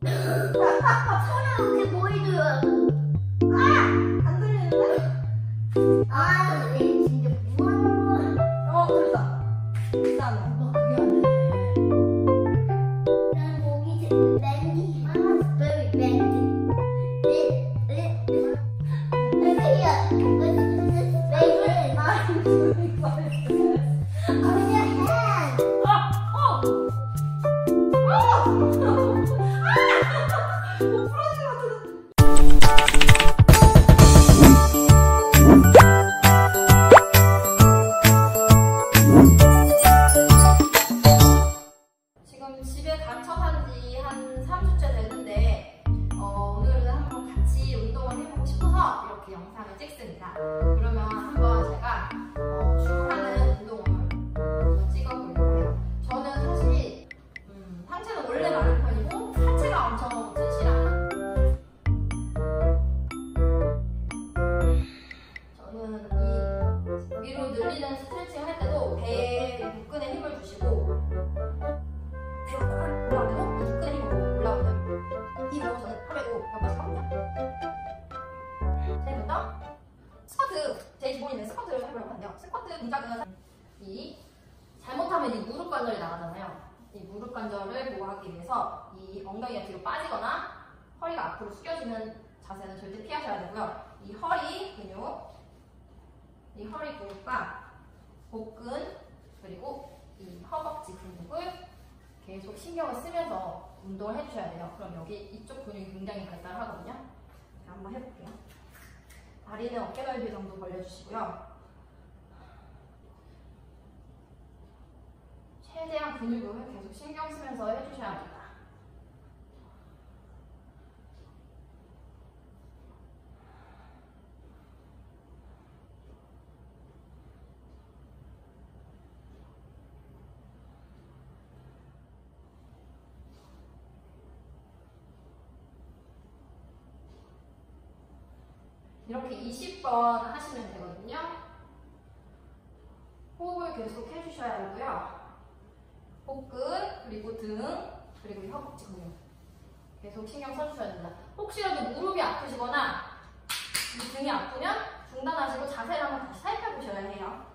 손을 이렇게 보이더라고. 안 들리는데? 얘 진짜 무서워. 들었다. 일단 뭐 그게 안 되네. 난 목이 되게 맨디. very bendy. 지금 집에 간척한 지 한 3주째 됐는데 오늘은 한번 같이 운동을 해보고 싶어서 이렇게 영상을 찍습니다. 그러면 한번 제가 주로 하는 운동을 한번 찍어보려고 해요. 저는 사실 상체는 원래 마른 편이고 하체가 엄청 튼실한 저는 이 위로 늘리는 스트레칭을 할 때도 배에 복근에 힘을 주시고 올라올 때도 이 복근에 힘으로 올라올 때 이 운동을 저는 하루에 몇 번씩 하거든요. 재밌다? 스쿼트, 제 기본인데 스쿼트를 해보려고 하는데요. 스쿼트 동작은 이 잘못하면 이 무릎 관절이 나가잖아요. 이 무릎 관절을 보호하기 위해서 이 엉덩이가 뒤로 빠지거나 허리가 앞으로 숙여지는 자세는 절대 피하셔야 되고요. 이 허리 근육과 복근 그리고 이 허벅지 근육을 계속 신경을 쓰면서 운동을 해주셔야 돼요. 그럼 여기 이쪽 근육이 굉장히 발달하거든요. 자, 한번 해볼게요. 다리는 어깨 넓이 정도 벌려주시고요. 최대한 근육을 계속 신경 쓰면서 해주셔야 합니다. 이렇게 20번 하시면 되거든요. 호흡을 계속 해주셔야 하고요. 복근, 그리고 등, 그리고 이 허벅지 근육 계속 신경 써주셔야 됩니다. 혹시라도 무릎이 아프시거나 이 등이 아프면 중단하시고 자세를 한번 다시 살펴보셔야 해요.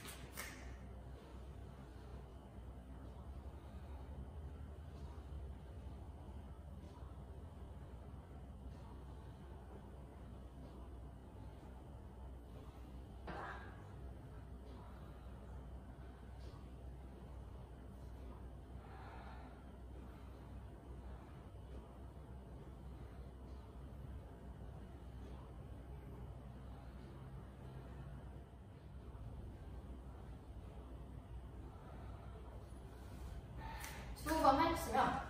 두 번 해주시면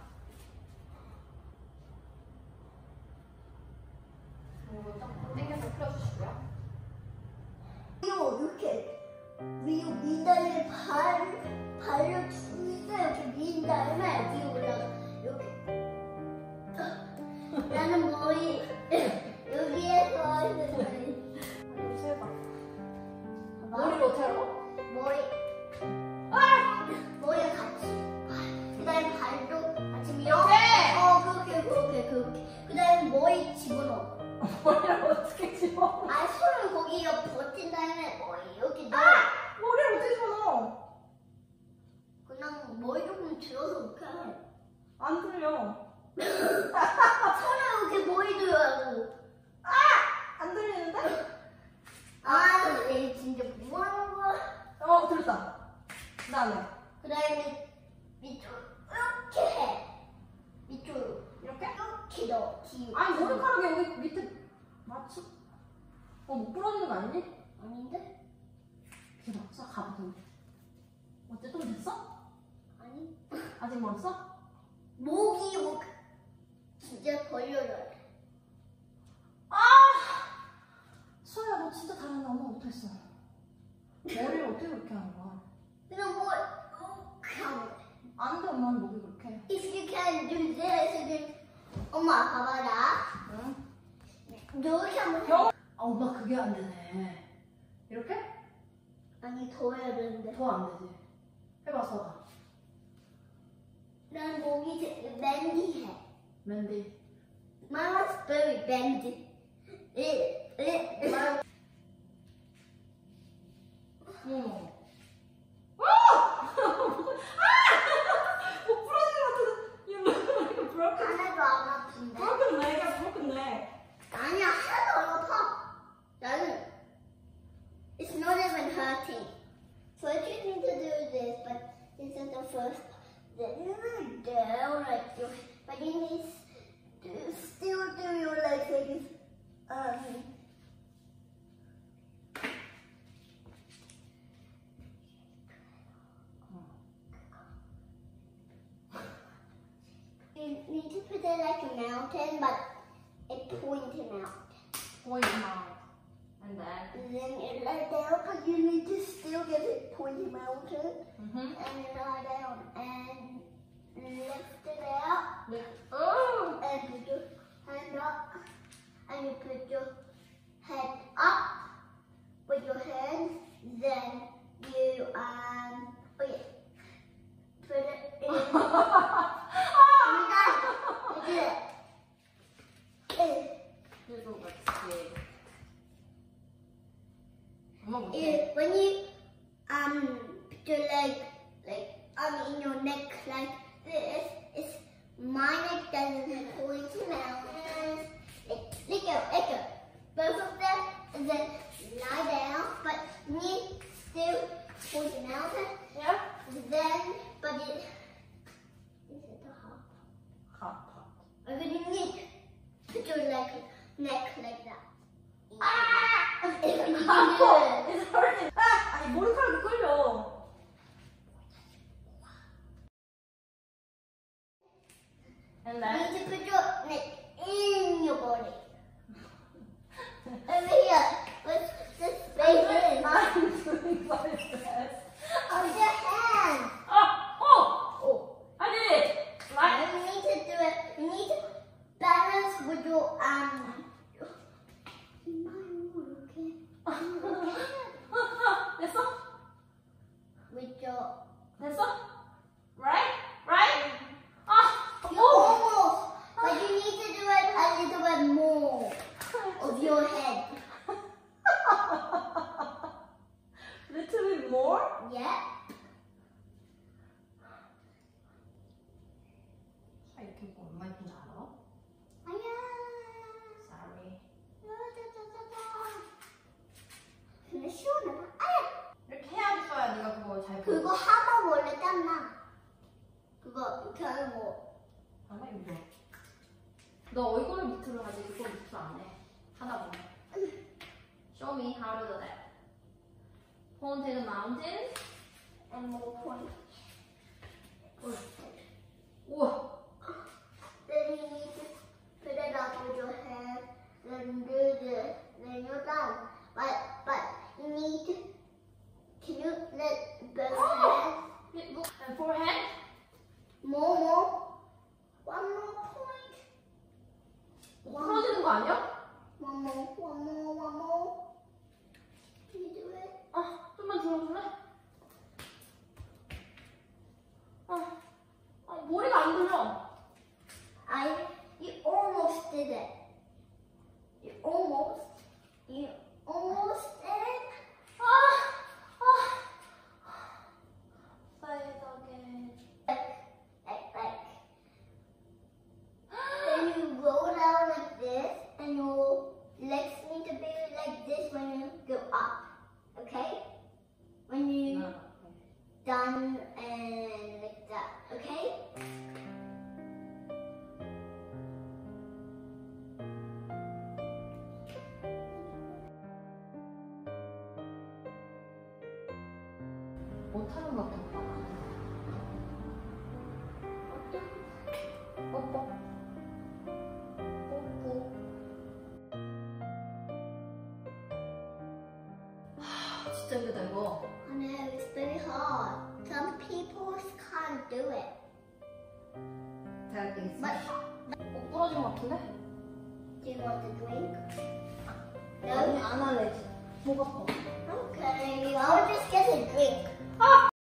이거 조금 당겨서 풀어주시고요. 이렇게 위로 민 다음에 발을 둘다 이렇게 민 다음에 위로 올라가 이렇게. 나는 머리 여기에서 세봐. 머리를 어떻게 하라고? 머리가 같이. 그다음에 발도 같이 밀어. 그렇게. 그다음에 머리 집어넣어. 머리를 어떻게 집어? 손을 거기가 버틴 다음에 머리 이렇게 넣어. 머리를 어떻게 집어넣어? 그냥 머리 조금 들어서 이렇게 해. 안 들려. 손을 이렇게 보이더라고. 안 들리는데? 얘 진짜 무서워. 들었다. 그 다음에 밑으로 이렇게 해. 밑으로 이렇게? 이렇게 넣어. 아니 머리카락이 여기 밑에 맞춰? 못 부러지는 거 아니니? 아닌데? 이렇게 맞춰 가봐. 어때? 좀 됐어? 아니. 아직 멀었어? 목이 진짜 벌려야 돼. 수아야 너 진짜 잘한다. 엄마 못했어. 머리를 어떻게 그렇게 하는 거야? 그냥 이렇게 하면 돼. 안 돼. 엄마는 목이 그렇게 해. If you can do this, 엄마 봐봐라. 응? 이렇게 하면 돼. 엄마 그게 안 되네. 이렇게? 아니 더 해야 되는데. 더 안 되지. 해봐 수아가. 난 목이 되게 맨디해. 맨디. Mine was very bendy. 어머. 목 부러진 것 같은데. You look like a broken 하나도 안 아픈데? broken leg. broken leg. 아니야, 하나도 안 아파. 나는 it's not even hurting. So I just need to do this, but this is the first part. Then you will down like your, but you need to still do your legs like this. You need to put it like a mountain, but a pointed mountain. Point out. And then. And then you lie down, but you need to still get it pointed mountain. And you lie down and lift it out. Oh. And put your hand up. And you put your head up with your hands. Then you oh yeah, put it in. You did it. You look like scared. 엄마 못해. When you put your leg in your neck like this, it's my neck doesn't have pointy mountains. Let go. Both of them, and then lie down, but knee still pointy mountain. Yeah. Then, but it is it the hot? Hot. And then you need put your neck like that. It's hurting. 아니 머리카락이 끌려. And then. You need to put your neck in your body. Over here. What's the space? I'm doing my best. With your hand. Oh! I did it! Right? You need to do it. You need to balance with your 됐어? with your. 됐어? Right? You almost, but you need to do it a little bit more of your head. Little bit more? Yeah. 이렇게 뭐 얼마 예쁜지 알아? 아야. Sorry. 근데 시원하다. 아야. 이렇게 해야겠어야 네가 그거 잘 그거 하면 원래 땀나. 그거 이렇게 하는 거. 아마 이거. 너 얼굴을 밑으로 하지 그거 밑으로 안 해. 하다 보면. Show me how to do that. Point to the mountain. And more point. 우와. Then you need to put it up with your hand. Then do this. Then you're done. But you need to. Can you let both hands? And forehead. More. One more point. 풀어지는 거 아니야? One more. Can you do it? 좀만 들어줄래? 머리가 안 들려. You almost did it. You almost did it. Say it again. Like. Then you roll down like this, and your legs need to be like this when you go up. Okay? When you done and like that. Okay? 못하는 것 같아. 뽀뽀. 진짜 힘들다 이거. I know, it's very hard. Some people can't do it. 잘할게 있어. But 부러진 것 같은데? do you want to drink? 아니, 안 할래. 목 아파. Okay, I'll just get a drink.